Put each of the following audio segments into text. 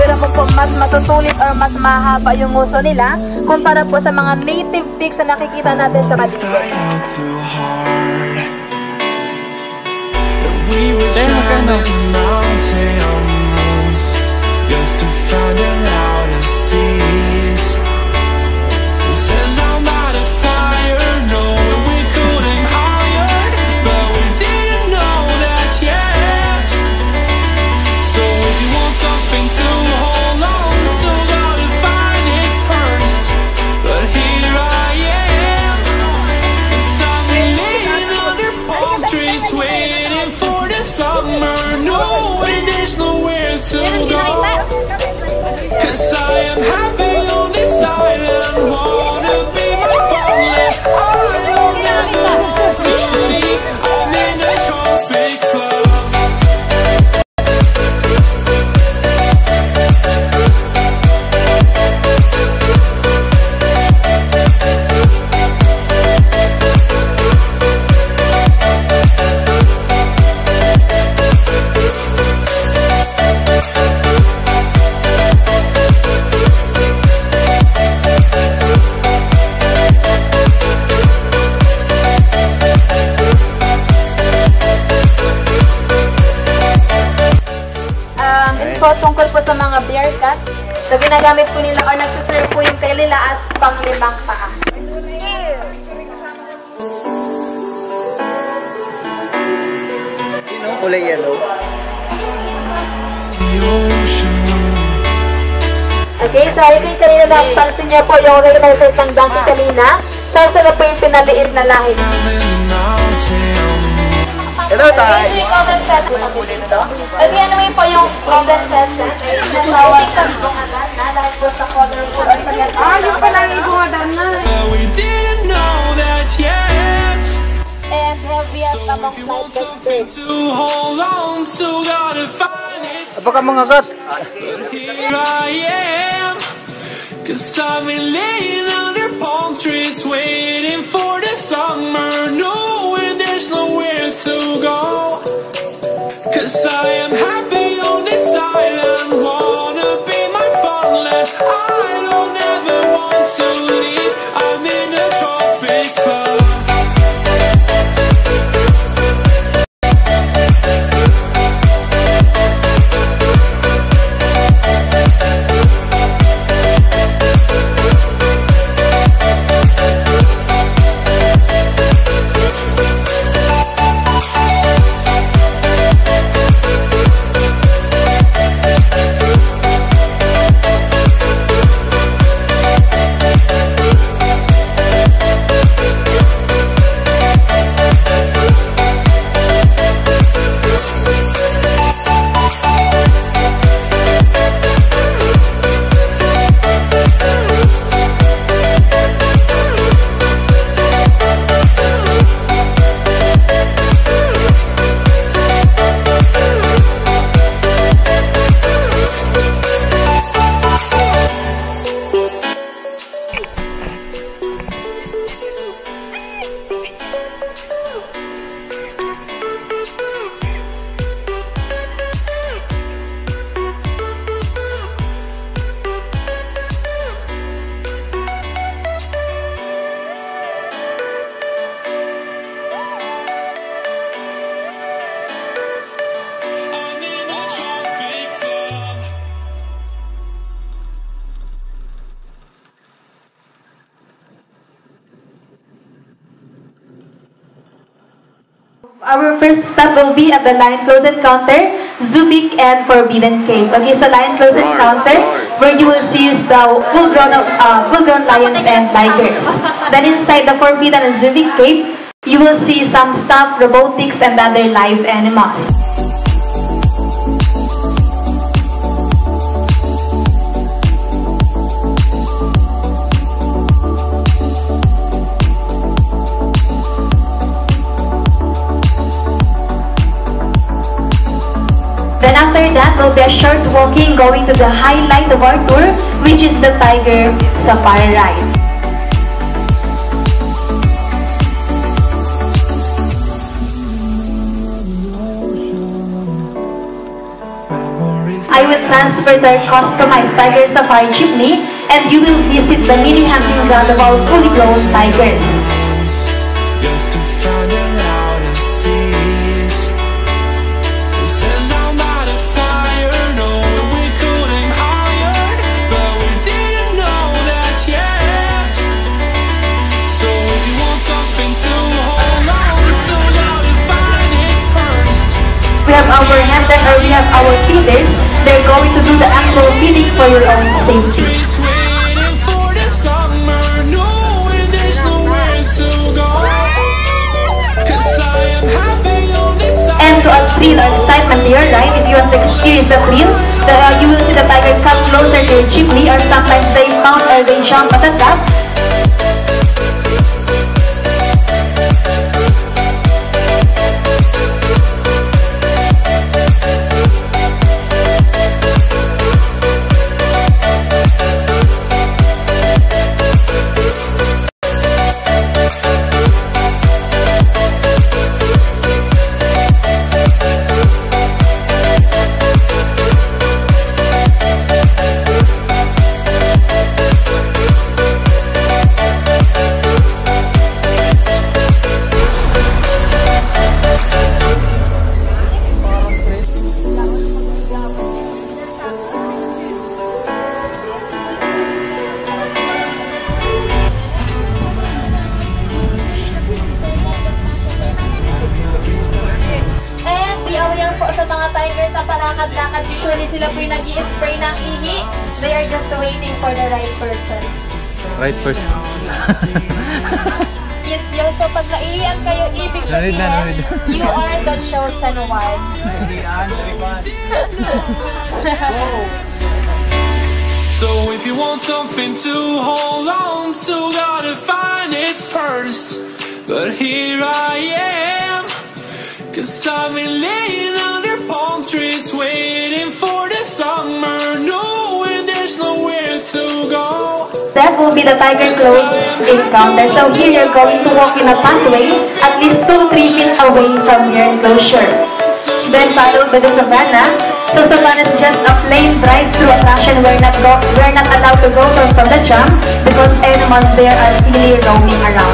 mo po mas matutulis or mas mahaba yung nguso nila kumpara po sa mga native pigs na nakikita natin sa paligid. We were climbing mountains just to find the loudest tears. We set down by the fire, knowing we couldn't hide, but we didn't know that yet. So if you want something to hold on to, gotta find it first. But here I am, 'cause I've been laying under palm trees waiting for summer, knowing there's nowhere to go. 'Cause I am happy on this island, wanna be my farmland. I don't ever want to leave, I'm in a tropic club. Tungkol po sa mga bear cats, so ginagamit po nila or nagsiserve po yung tail nila as panglimang paa. Kulay yellow. Okay, so ito yung kanina napansin niyo po yung remote ng donkey kanina. Sila po yung pinaliit na lahi. Hello, Tay! Ito yung golden pheasant namin dito. Again, ano po yung golden pheasant? Nasawag kami kung agad na dahil po sa colorful or sa ganda. Yung pala yung buhadan na. We didn't know that yet. And heaviest among flighted birds. To hold on to, gotta find it. Apakah mga gat? Here I am, 'cause I've been laying under palm trees waiting for the summer, knowing there's nowhere to go. 'Cause I am happy on this island, wanna be my farmland. I don't ever want to leave, I'm in a tropic club. Our first stop will be at the Lion Close Encounter, Zubik and Forbidden Cave. Okay, so Lion Close Encounter, where you will see the full-grown lions and tigers. Then inside the Forbidden and Zubik Cave, you will see some stuffed robotics and other live animals. Then after that will be a short walking going to the highlight of our tour, which is the Tiger Safari Ride. Memories I will transfer to our customized Tiger Safari Jeepney and you will visit the mini hunting ground of our fully grown tigers. Just to find the loudest tears. We said I'm not a fire, no, we couldn't hire, but we didn't know that yet. So if you want something to hold on to, gotta find it first. We have our handler or we have our feeders. They're going to do the actual feeding for your own safety. It's waiting for the summer, knowing there's nowhere to go. 'Cause I am happy on this side. And to add thrill or excitement to your ride, if you want to experience the thrill, you will see the tiger come closer to your jeepney, or sometimes they mount or they jump at the top. Sa mga tigers na palakad-lakad, usually sila po yung nag-i-spray ng ihi. They are just waiting for the right person. Right first. Yes, yo. So pag naihiyan kayo, ibig sabihin, you are the chosen one. So if you want something to hold on to, gotta find it first. But here I am, 'cause I've been laying under palm trees, waiting for the summer, knowing there's nowhere to go. That will be the tiger close encounter. So here you're going to walk in a pathway at least 2 to 3 feet away from your enclosure. Then followed by the savannah. So savannah is just a plain drive-through attraction. We're not allowed to go from the jump because animals there are freely roaming around.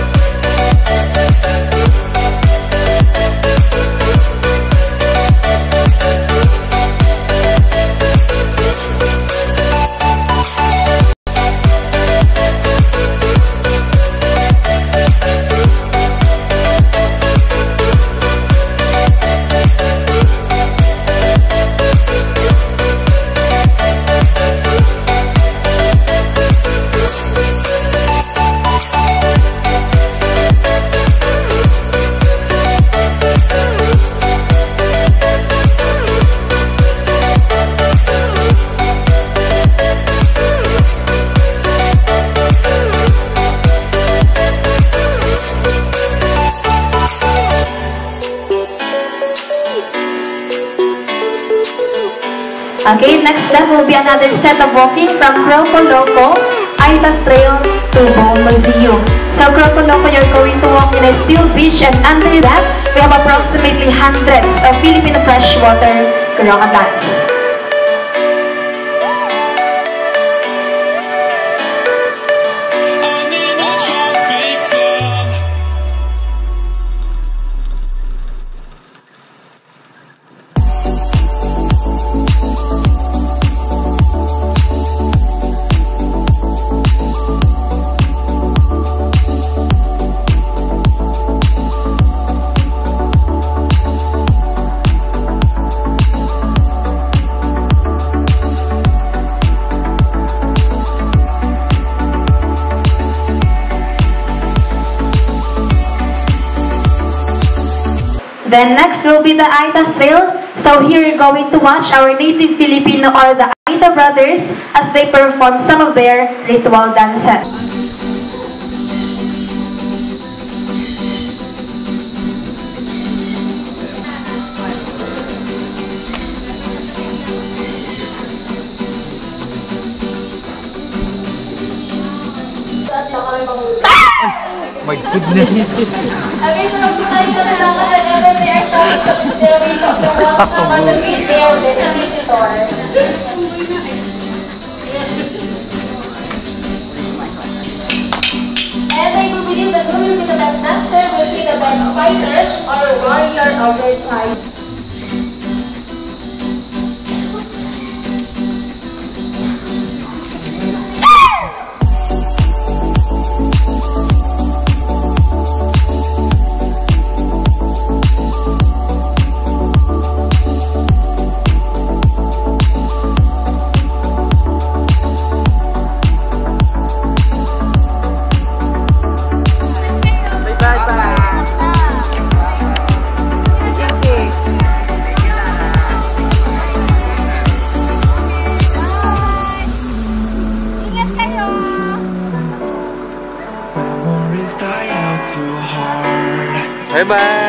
Okay, next step will be another set of walking from Crocoloco, Aita Trail to Bone Museum. So Crocoloco, you're going to walk in a steel bridge, and under that, we have approximately hundreds of Filipino freshwater crocodiles. Then next will be the Aita Trail. So here you're going to watch our native Filipino or the Aita brothers as they perform some of their ritual dances. My goodness. Okay, so magpapay ka na lang whenever they are showing the consideration of the welcome on the great day of the visitors. And I do believe that who will be the best dancer will be the best fighter or warrior of their tribe. Bye-bye.